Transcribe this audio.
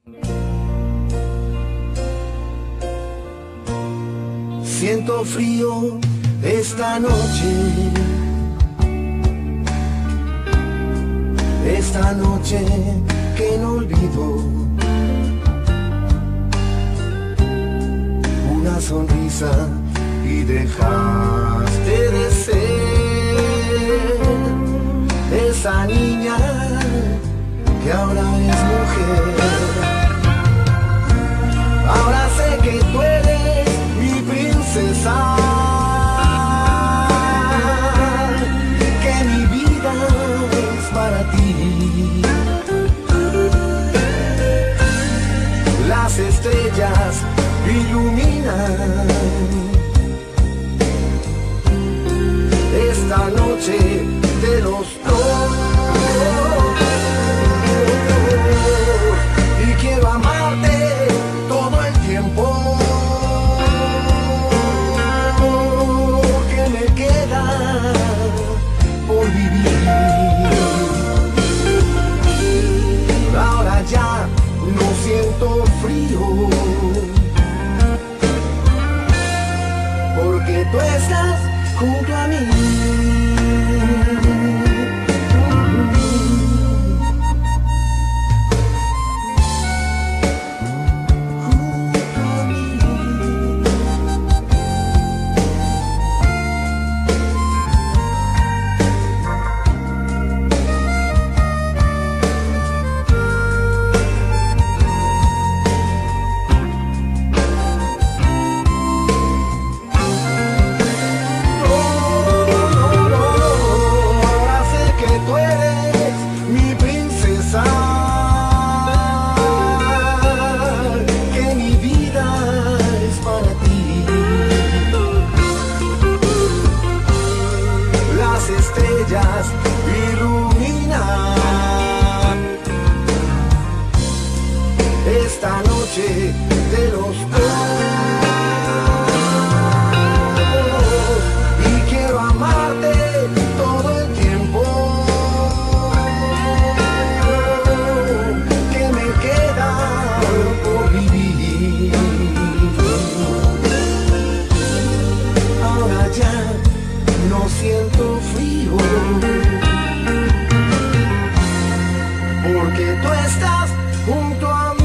Siento frío esta noche, esta noche que no olvido. Una sonrisa y dejaste de ser esa niña que ahora es mujer. Ahora sé que tú eres mi princesa, que mi vida es para ti. Las estrellas iluminan esta noche de los dos, y quiero amarte todo el tiempo que me queda por vivir. Ahora ya no siento frío, porque tú estás junto a mí. Estrellas iluminan esta noche de los dos, y quiero amarte todo el tiempo que me queda por vivir. Ahora ya no siento frío, porque tú estás junto a mí.